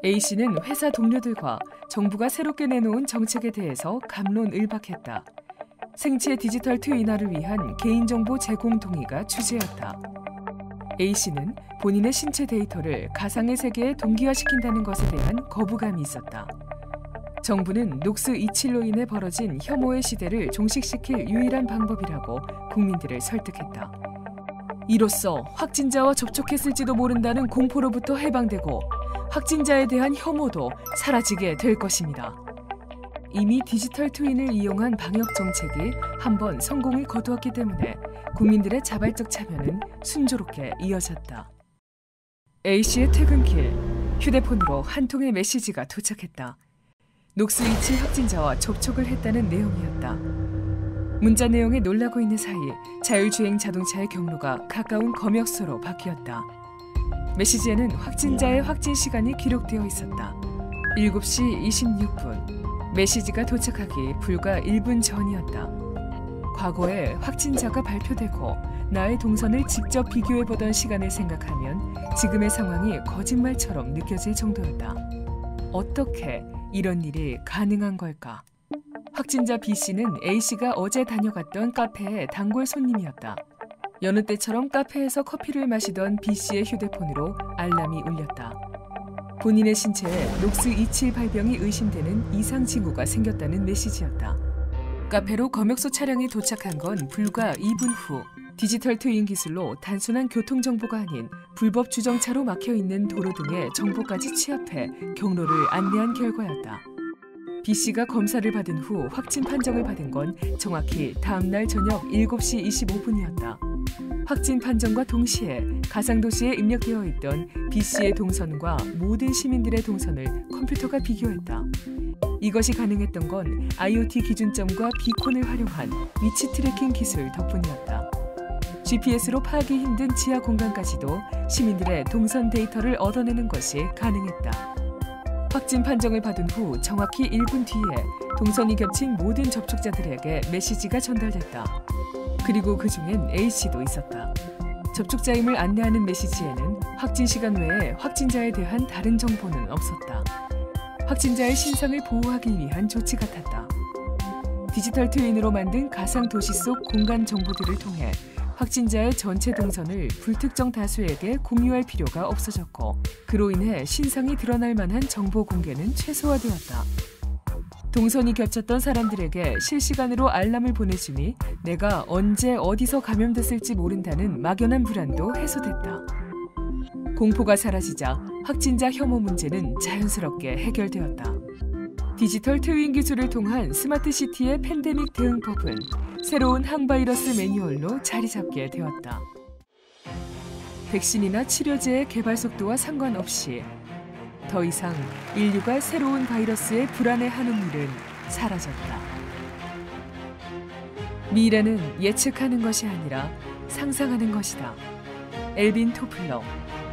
A씨는 회사 동료들과 정부가 새롭게 내놓은 정책에 대해서 갑론을박했다. 생체 디지털 트위너를 위한 개인정보 제공 동의가 주제였다. A씨는 본인의 신체 데이터를 가상의 세계에 동기화시킨다는 것에 대한 거부감이 있었다. 정부는 녹스27로 인해 벌어진 혐오의 시대를 종식시킬 유일한 방법이라고 국민들을 설득했다. 이로써 확진자와 접촉했을지도 모른다는 공포로부터 해방되고 확진자에 대한 혐오도 사라지게 될 것입니다. 이미 디지털 트윈을 이용한 방역 정책이 한번 성공을 거두었기 때문에 국민들의 자발적 참여는 순조롭게 이어졌다. A씨의 퇴근길, 휴대폰으로 한 통의 메시지가 도착했다. 녹스27 확진자와 접촉을 했다는 내용이었다. 문자 내용에 놀라고 있는 사이 자율주행 자동차의 경로가 가까운 검역소로 바뀌었다. 메시지에는 확진자의 확진 시간이 기록되어 있었다. 7시 26분. 메시지가 도착하기 불과 1분 전이었다. 과거에 확진자가 발표되고 나의 동선을 직접 비교해보던 시간을 생각하면 지금의 상황이 거짓말처럼 느껴질 정도였다. 어떻게 이런 일이 가능한 걸까? 확진자 B씨는 A씨가 어제 다녀갔던 카페의 단골 손님이었다. 여느 때처럼 카페에서 커피를 마시던 B씨의 휴대폰으로 알람이 울렸다. 본인의 신체에 녹스27 발병이 의심되는 이상 징후가 생겼다는 메시지였다. 카페로 검역소 차량이 도착한 건 불과 2분 후. 디지털 트윈 기술로 단순한 교통정보가 아닌 불법 주정차로 막혀있는 도로 등의 정보까지 취합해 경로를 안내한 결과였다. B씨가 검사를 받은 후 확진 판정을 받은 건 정확히 다음 날 저녁 7시 25분이었다. 확진 판정과 동시에 가상도시에 입력되어 있던 B씨의 동선과 모든 시민들의 동선을 컴퓨터가 비교했다. 이것이 가능했던 건 IoT 기준점과 비콘을 활용한 위치 트래킹 기술 덕분이었다. GPS로 파악이 힘든 지하 공간까지도 시민들의 동선 데이터를 얻어내는 것이 가능했다. 확진 판정을 받은 후 정확히 1분 뒤에 동선이 겹친 모든 접촉자들에게 메시지가 전달됐다. 그리고 그중엔 A씨도 있었다. 접촉자임을 안내하는 메시지에는 확진 시간 외에 확진자에 대한 다른 정보는 없었다. 확진자의 신상을 보호하기 위한 조치 같았다. 디지털 트윈으로 만든 가상 도시 속 공간 정보들을 통해 확진자의 전체 동선을 불특정 다수에게 공유할 필요가 없어졌고 그로 인해 신상이 드러날 만한 정보 공개는 최소화되었다. 동선이 겹쳤던 사람들에게 실시간으로 알람을 보내주니 내가 언제 어디서 감염됐을지 모른다는 막연한 불안도 해소됐다. 공포가 사라지자 확진자 혐오 문제는 자연스럽게 해결되었다. 디지털 트윈 기술을 통한 스마트 시티의 팬데믹 대응법은 새로운 항바이러스 매뉴얼로 자리 잡게 되었다. 백신이나 치료제의 개발 속도와 상관없이 더 이상 인류가 새로운 바이러스에 불안해하는 일은 사라졌다. 미래는 예측하는 것이 아니라 상상하는 것이다. 엘빈 토플러